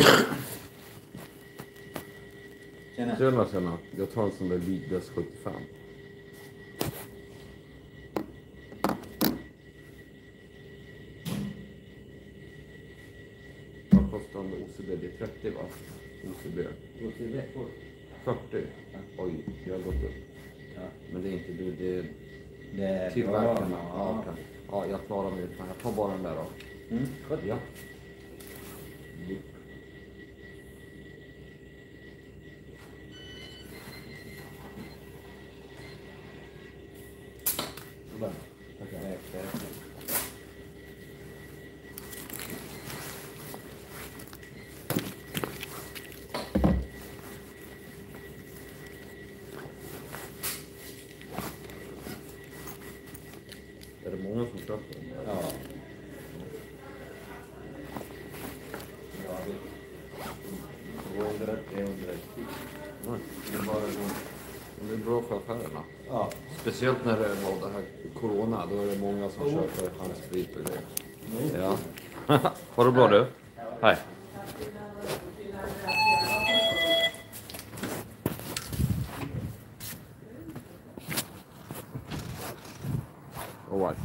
Tjena. Jag tar en sån där Lidlös 75. Vad kostar en OCB? Det är 30 va? OCB 40. Oj, jag har gått upp. Ja. Men det är inte du, det är Det tillverkarna. Ja. Ja, jag klarar mig utan. Jag tar bara den där då. Ja. Är det många som köper den? Ja. Det är bra för affärerna. Ja. Speciellt när det var det här corona, då är det många som köper handsprit och grejer. Ja. Ha det bra du. Hej. All right.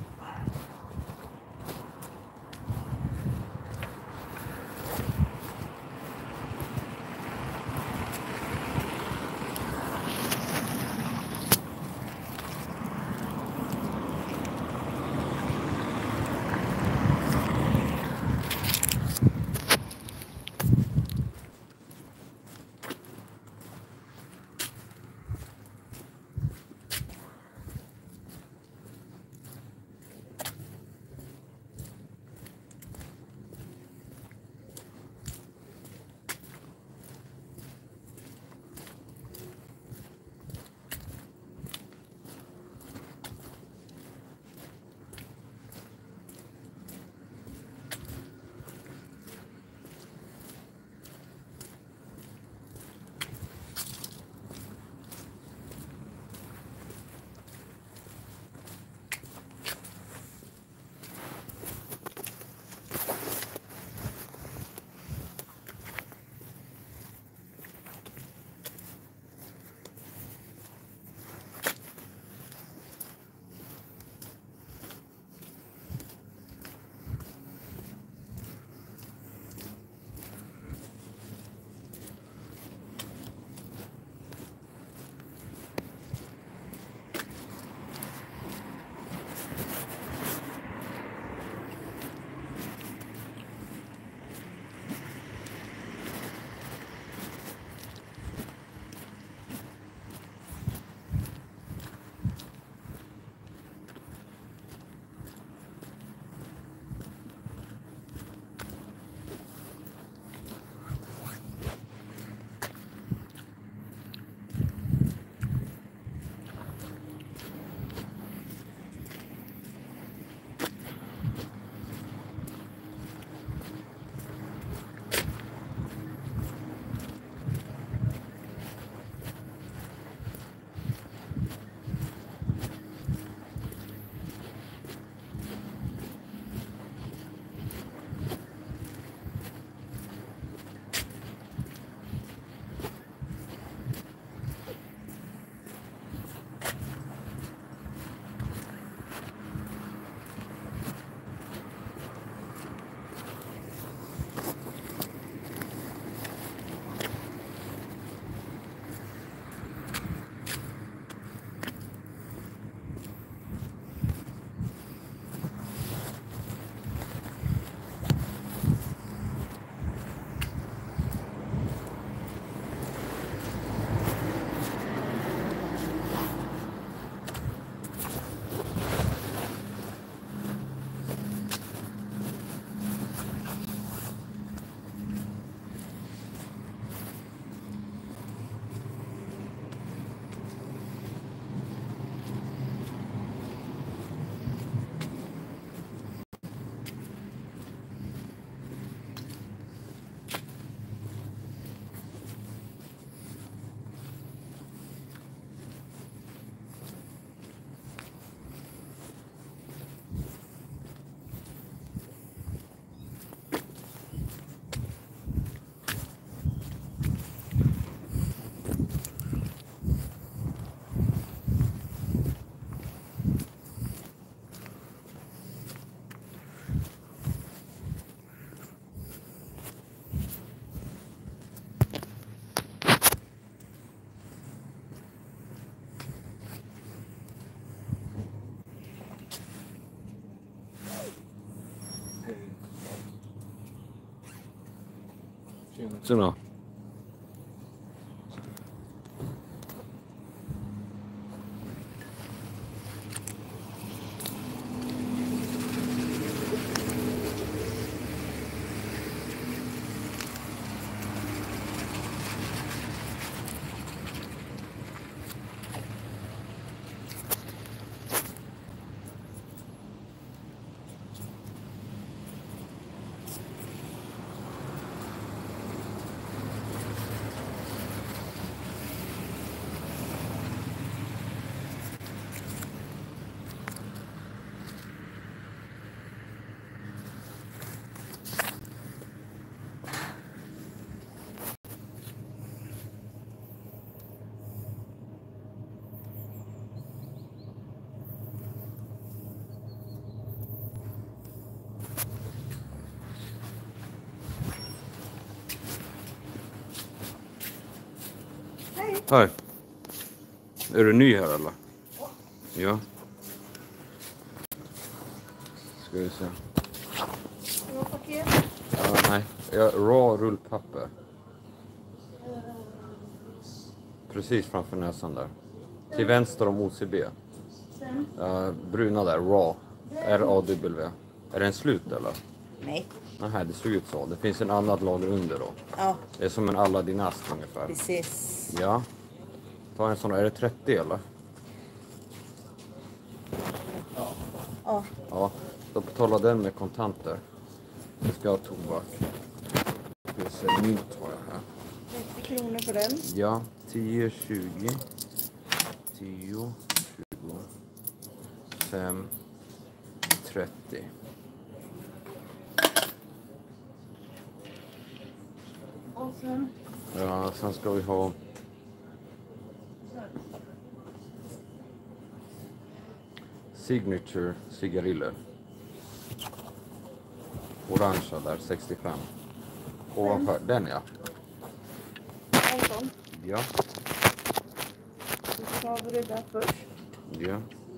Tjena. Hej. Är du ny här eller? Ja. Ska vi se. Ja, nej. Raw rullpapper. Precis framför näsan där. Till vänster om OCB. Bruna där, raw. R-A-W. Är den slut eller? Nej. Nej, det ser ut så. Det finns en annat lager under då. Ja. Det är som en Aladdin-ask ungefär. Precis. Ja. Ta en sån. Är det 30 eller? Ja. Ja. Då betalar den med kontanter. Jag ska ha tobak. Det ser mynt har jag här. 30 kronor för den. Ja. 10, 20. 10, 20. 5, 30. Och sen? Ja, sen ska vi ha... Signature cigariller. Orangea där, 65. Ovanför, den ja. En sån. Ja. Så tar vi det där först. Ja.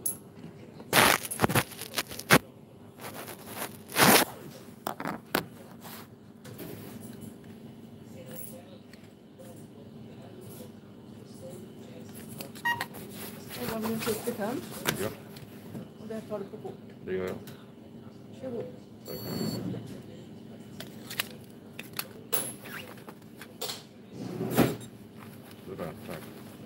Det var min 75. Ja, Och det tar du på kort. det gör jag. 20. Tack. Sådär, tack.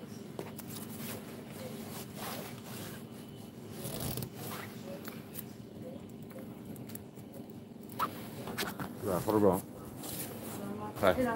Sådär, ha det bra. Tack. Hejdå.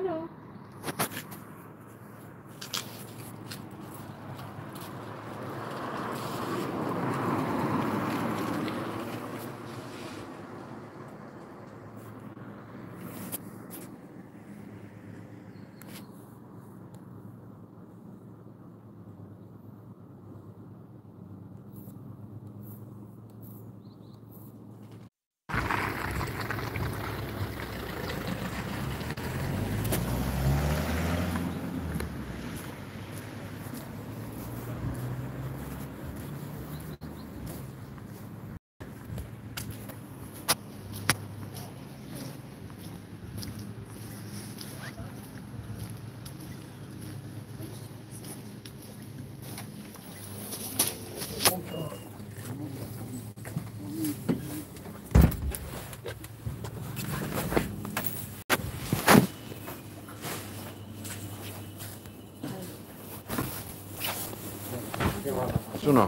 Hallå. شنو؟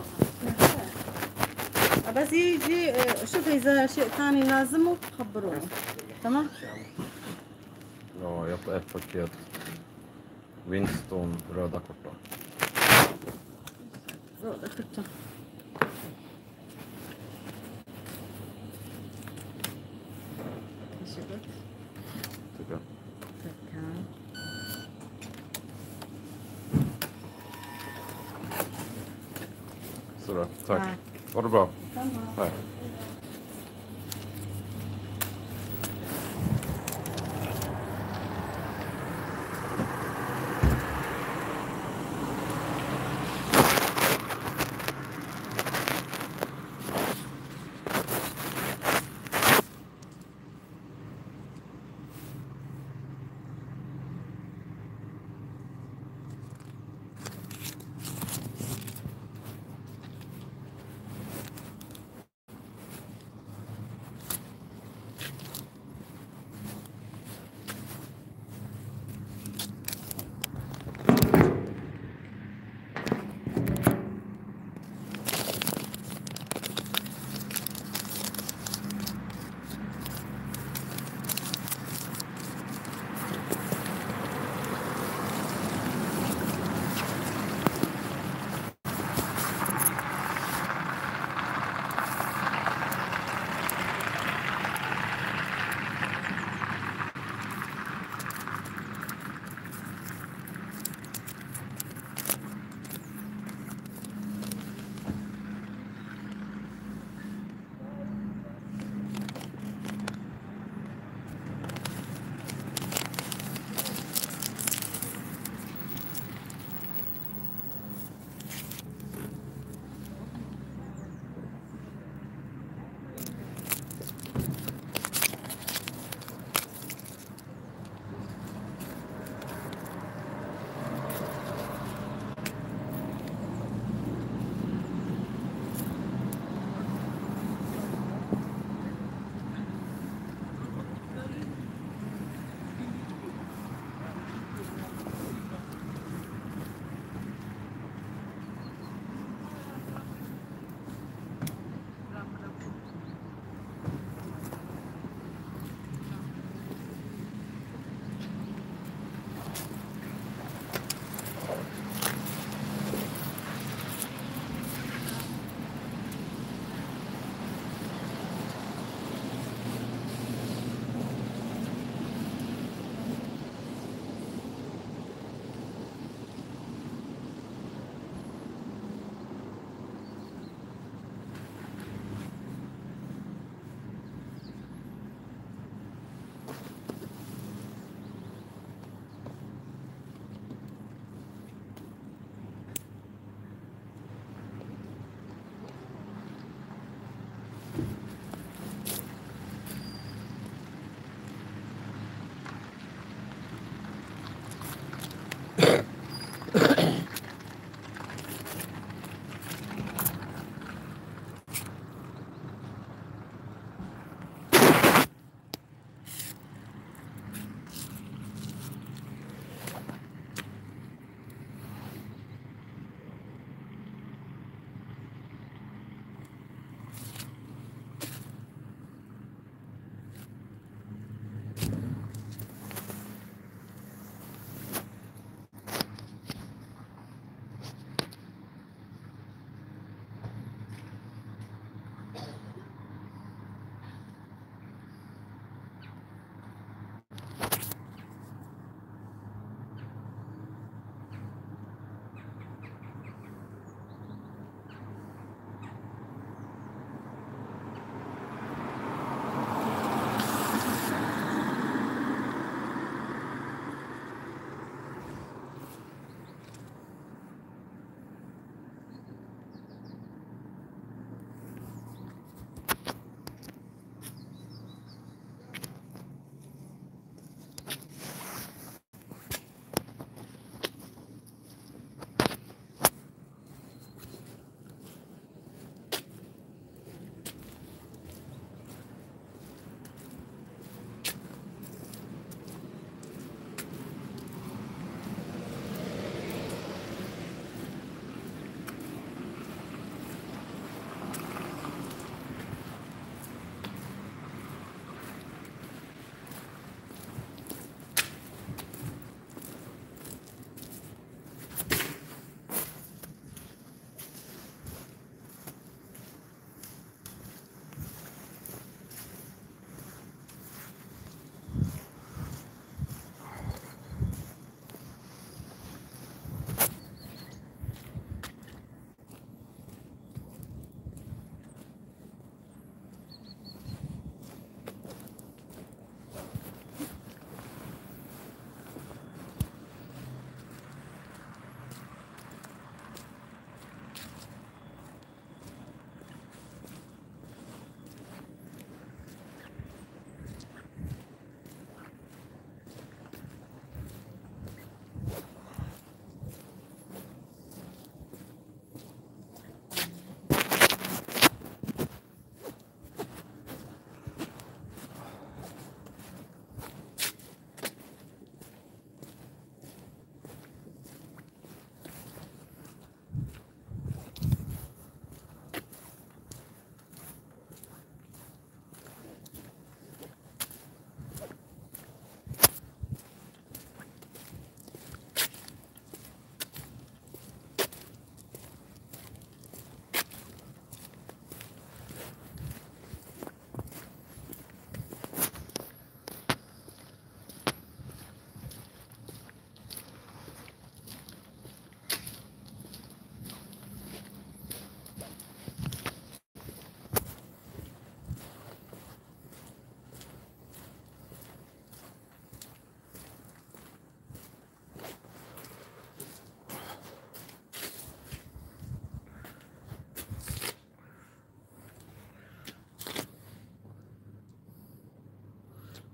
بس يجي شوف اذا شيء ثاني لازمه خبروني. تمام. Ja, ett paket Winston röda korta. Röda korta. Varsågod. Tycker jag. Tackar. Sådär, tack. Ha det bra. Hej.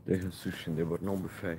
Det är sushin, det är bara någon buffé.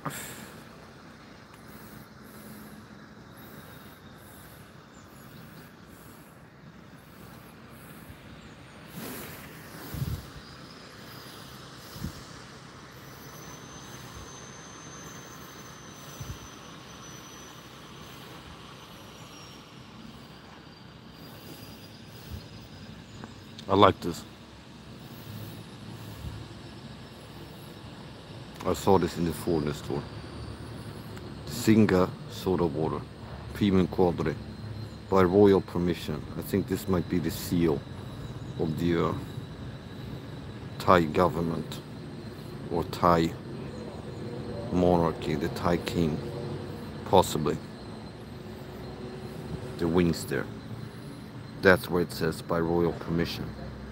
I like this. I saw this in the foreign store. Singa soda water, premium quality, by royal permission. I think this might be the seal of the Thai government or Thai monarchy, the Thai king, possibly. The wings there. That's where it says by royal permission.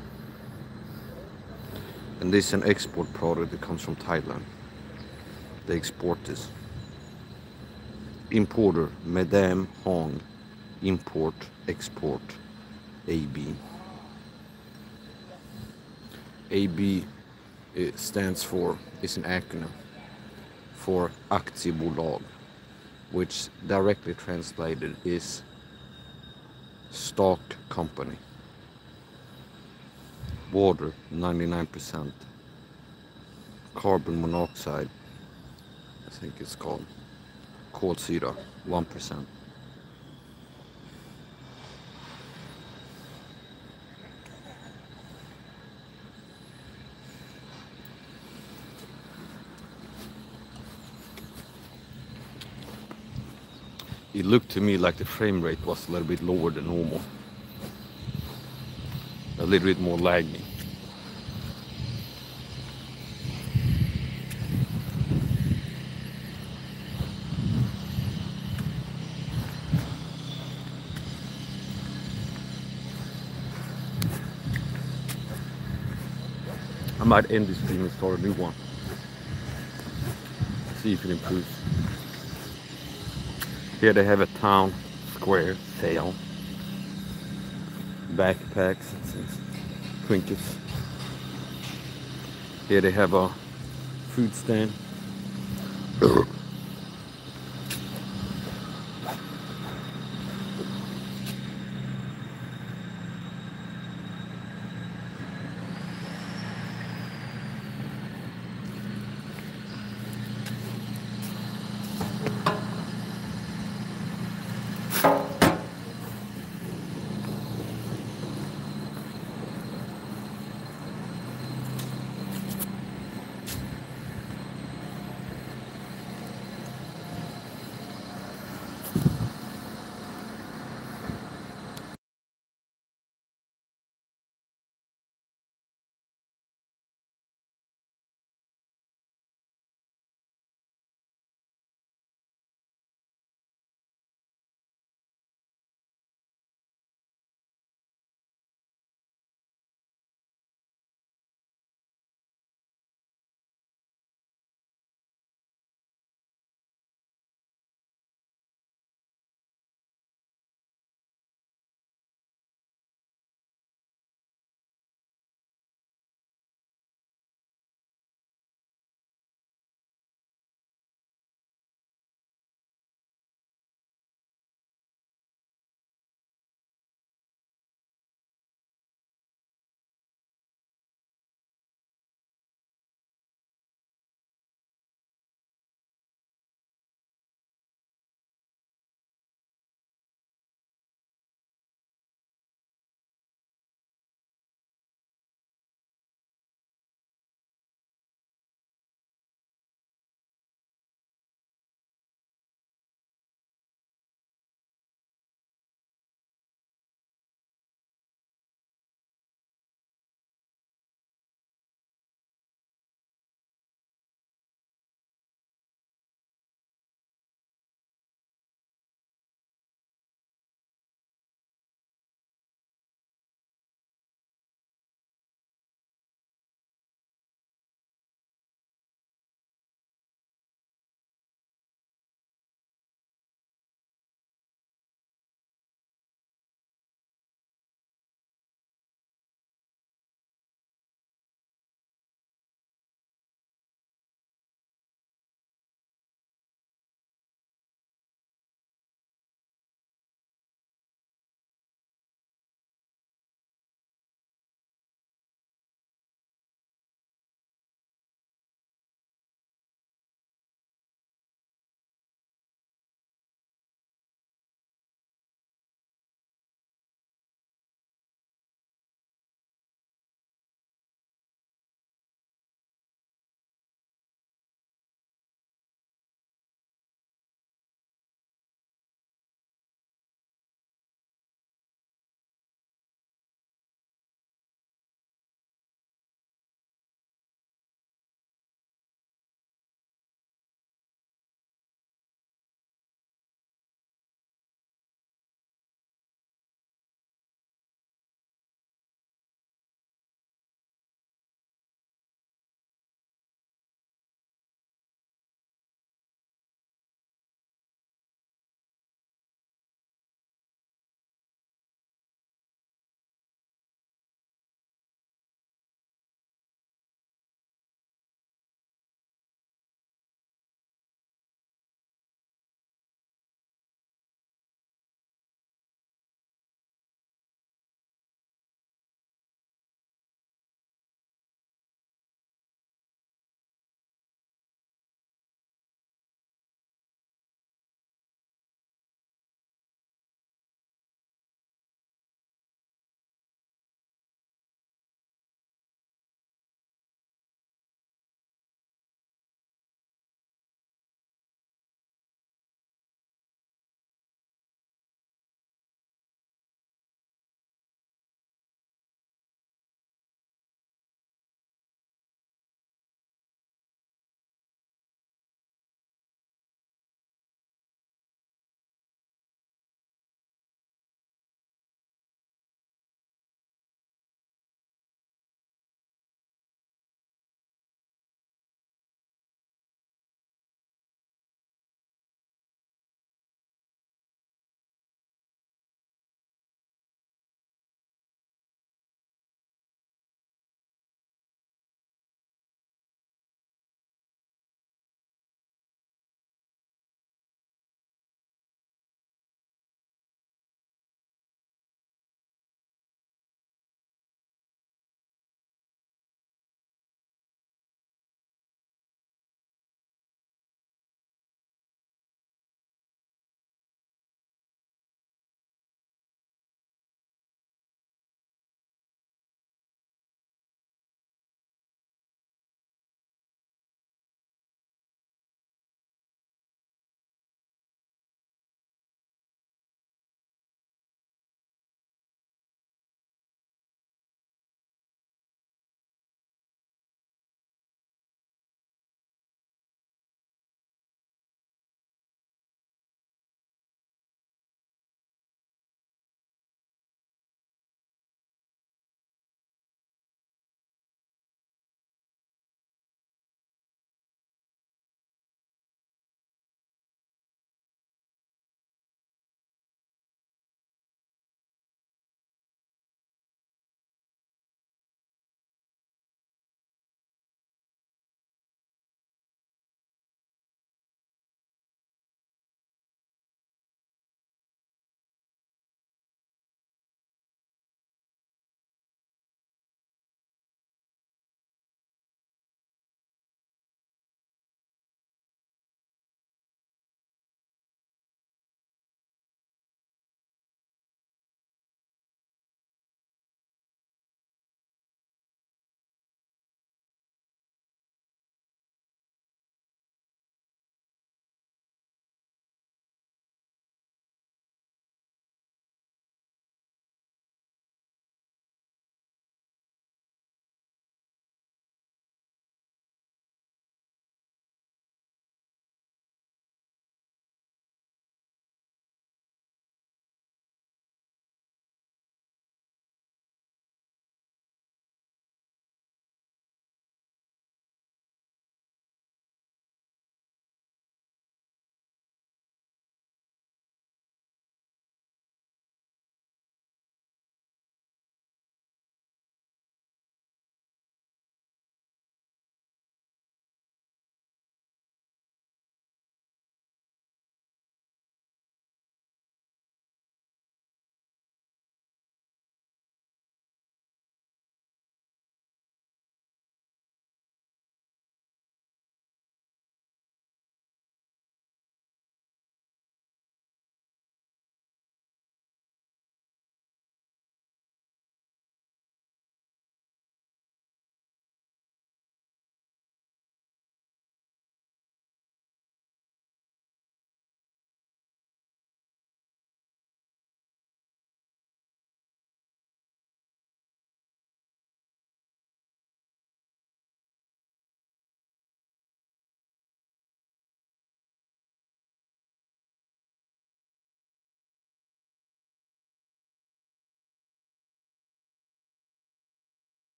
And this is an export product that comes from Thailand. They export this. Importer, Madame Hong, import, export, AB. AB stands for, is an acronym for aktiebolag, which directly translated is stock company. Water 99%, carbon monoxide, I think it's called, kolsyra 1%. It looked to me like the frame rate was a little bit lower than normal. A little bit more laggy. I might end this stream and start a new one. See if it improves. Here they have a town square sale. Backpacks and trinkets. Here they have a food stand.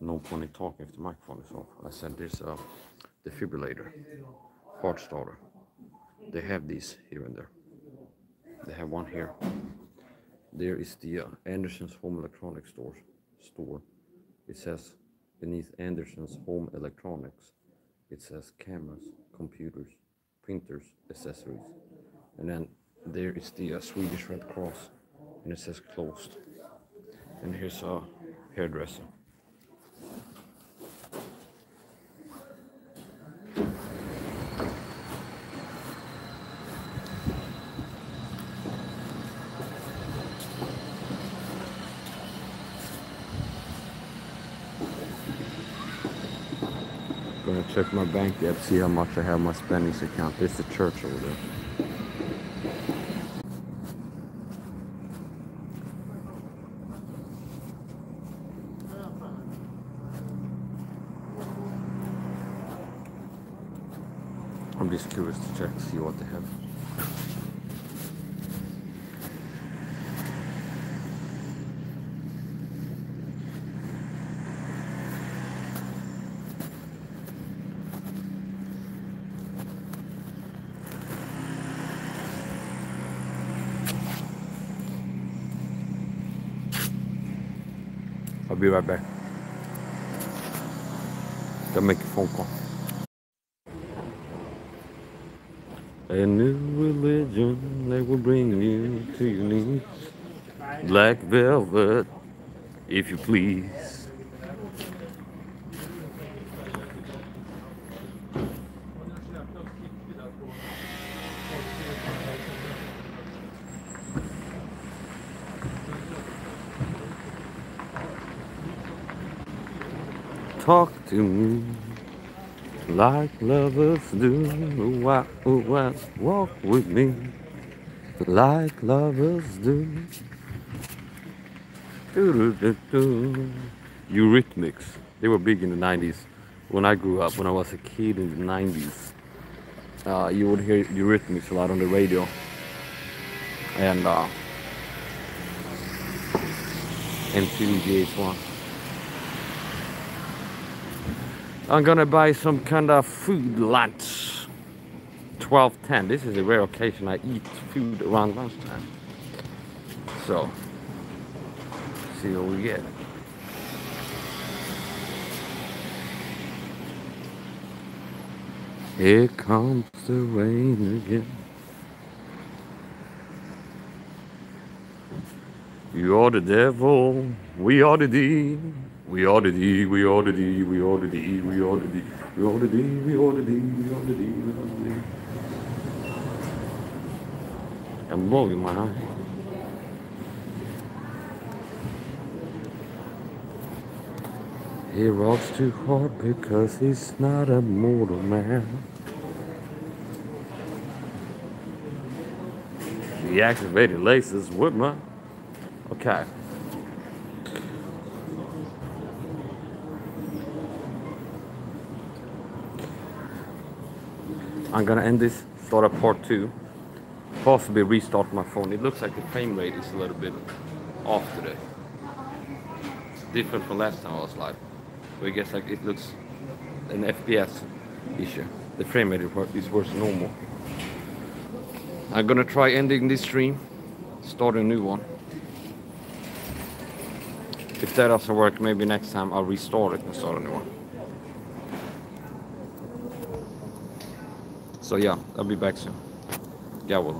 no point in talking if the microphone is off. I said there's a defibrillator, heart starter. They have these here and there. They have one here. There is the Anderson's Home Electronics store. It says beneath Anderson's Home Electronics, it says cameras, computers, printers, accessories. And then there is the Swedish Red Cross, and it says closed. And here's a hairdresser. Gonna check my bank app, see how much I have in my spendings account. There's the church over there. I'm just curious to check, see what they have. I'll be right back. Gotta make a phone call. A new religion that will bring you to your knees. Black velvet, if you please. Talk to me like lovers do. Walk with me like lovers do. Eurythmics, they were big in the 90s. When I grew up, when I was a kid in the 90s, you would hear Eurythmics a lot on the radio. And MTV VH1. I'm gonna buy some kind of food lunch. 12:10. This is a rare occasion I eat food around lunchtime. So, see what we get. Here comes the rain again. You are the devil, we are the demon. We are the D, we are the D, we are the D, we are the D, we are the D, we are the D, we are the D, we are the D. I'm blowing my eye. He rocks too hard because he's not a mortal man. He activated laces with my... Okay. I'm gonna end this, start up part 2, possibly restart my phone. It looks like the frame rate is a little bit off today. It's different from last time I was live. So I guess like it looks an FPS issue. The frame rate is worse than normal. I'm gonna try ending this stream, start a new one. If that doesn't work, maybe next time I'll restart it and start a new one. So yeah, I'll be back soon. Yeah, well.